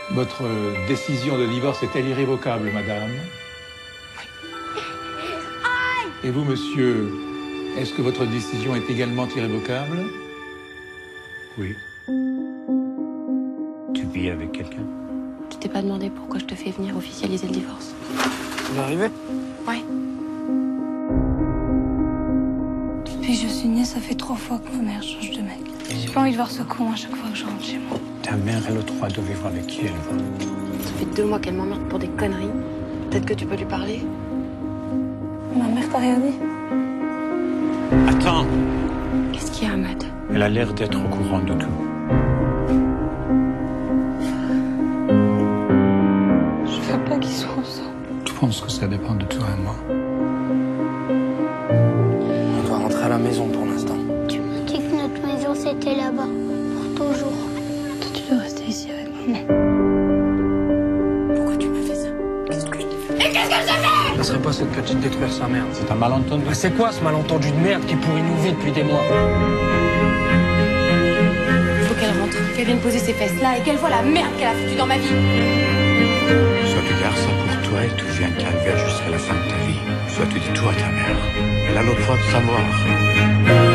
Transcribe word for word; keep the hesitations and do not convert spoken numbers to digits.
Votre décision de divorce est-elle irrévocable, madame? Et vous, monsieur, est-ce que votre décision est également irrévocable? Oui. Tu vis avec quelqu'un? Tu t'es pas demandé pourquoi je te fais venir officialiser le divorce? On est arrivé? Ouais. Depuis que je suis née, ça fait trois fois que ma mère change de mec. J'ai pas envie de voir ce con à chaque fois que je rentre chez moi. Ta mère a le droit de vivre avec qui elle veut. Ça fait deux mois qu'elle m'emmerde pour des conneries. Peut-être que tu peux lui parler? Ma mère t'a rien dit? Attends! Qu'est-ce qu'il y a, Ahmad? Elle a l'air d'être au courant de tout. Je veux pas qu'ils soient ensemble. Je pense que ça dépend de toi et moi. On doit rentrer à la maison pour l'instant. Tu m'as dit que notre maison c'était là-bas, pour toujours. Toi, tu dois rester ici avec maman. Pourquoi tu me fais ça? Qu'est-ce que je t'ai fait? Et qu'est-ce que j'ai fait? Ça serait pas cette petite détruire sa mère. C'est un malentendu. Mais c'est quoi ce malentendu de merde qui pourrit nous vivre depuis des mois? Faut qu'elle rentre, qu'elle vienne poser ses fesses là et qu'elle voit la merde qu'elle a foutue dans ma vie. Soit tu gardes ça pour toi et tu viens calvaire jusqu'à la fin de ta vie. Soit tu dis tout à ta mère. Elle a le droit de savoir.